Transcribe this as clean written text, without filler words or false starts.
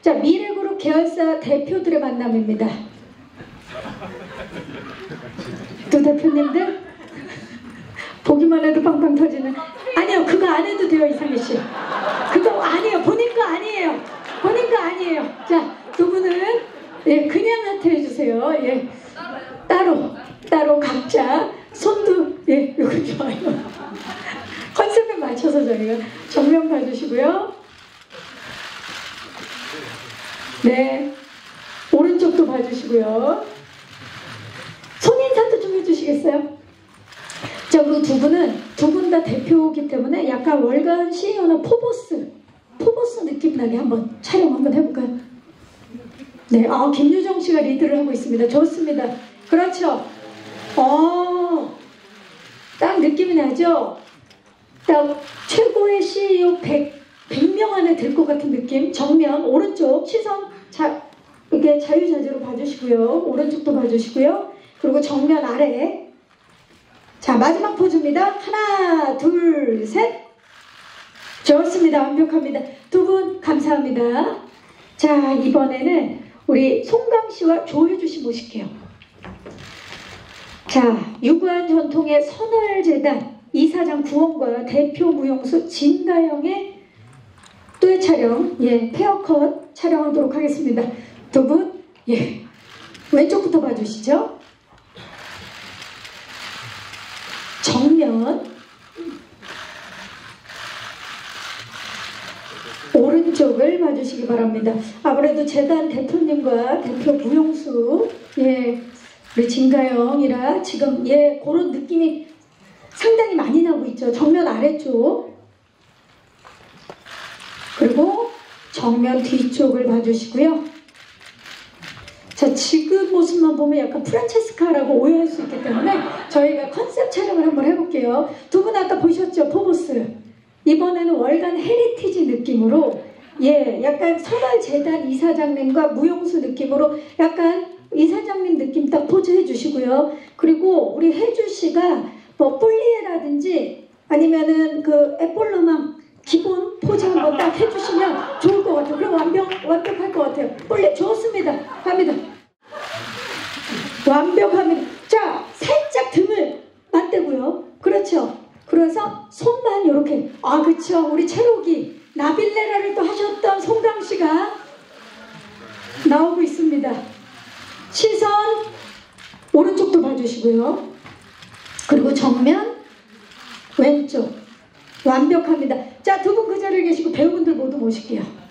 자, 미래그룹 계열사 대표들의 만남입니다. 두 대표님들 보기만 해도 빵빵 터지는. 아니요, 그거 안 해도 돼요, 이상희씨. 그거 아니에요. 본인 거 아니에요. 본인 거 아니에요. 자, 두 분은 예, 그냥 하트 해주세요. 예, 따로 각자 손도 예, 요거 좋아요. 컨셉에 맞춰서 저희가 정면 봐주시고요. 네, 오른쪽도 봐주시고요. 손인사도 좀 해주시겠어요? 자, 그리고 두 분 다 대표이기 때문에 약간 월간 CEO나 포보스 느낌 나게 한번 촬영 한번 해볼까요? 네, 김유정 씨가 리드를 하고 있습니다. 좋습니다. 그렇죠. 딱 느낌이 나죠? 딱 최고의 CEO 100명 안에 들 것 같은 느낌. 정면, 오른쪽, 시선 이게 자유자재로 봐주시고요. 오른쪽도 봐주시고요. 그리고 정면 아래. 자, 마지막 포즈입니다. 하나, 둘, 셋. 좋습니다. 완벽합니다. 두 분 감사합니다. 자, 이번에는 우리 송강 씨와 조혜주 씨 모실게요. 자, 유구한 전통의 선월재단 이사장 구원과 대표 무용수 진가영의 또의 촬영, 예, 페어컷 촬영하도록 하겠습니다. 두 분, 예, 왼쪽부터 봐주시죠. 정면, 오른쪽을 봐주시기 바랍니다. 아무래도 재단 대표님과 대표 무용수, 예, 우리 진가영이라 지금 예, 그런 느낌이 상당히 많이 나고 있죠. 정면 아래쪽, 그리고 정면 뒤쪽을 봐주시고요. 자, 지금 모습만 보면 약간 프란체스카라고 오해할 수 있기 때문에 저희가 컨셉 촬영을 한번 해볼게요. 두 분 아까 보셨죠? 포보스. 이번에는 월간 헤리티지 느낌으로, 예, 약간 선월재단 이사장님과 무용수 느낌으로 약간 이사장님 느낌 딱 포즈 해주시고요. 그리고 우리 혜주씨가 뭐 뿔리에라든지 아니면은 그 애볼로망 기본 포즈 한번 딱 해주시면 좋을 것 같아요. 그럼 완벽할 것 같아요. 뿔리 좋습니다. 갑니다. 완벽합니다. 자, 살짝 등을 맞대고요. 그렇죠. 그래서 손만 이렇게, 그쵸, 우리 체록이 나빌레라를 또 하셨던 송강씨가 나오고 있습니다. 시선 오른쪽도 봐주시고요. 그리고 정면 왼쪽 완벽합니다. 자, 두 분 그 자리에 계시고 배우분들 모두 모실게요.